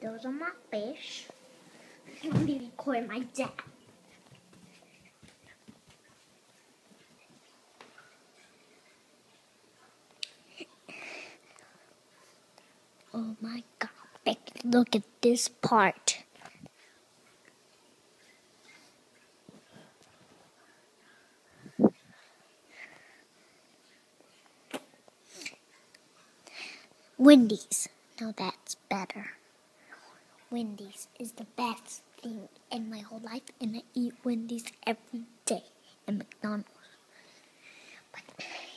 Those are my fish. I'm gonna record my dad. Oh my God, look at this part. Wendy's. Now that's better. Wendy's is the best thing in my whole life, and I eat Wendy's every day, and McDonald's. But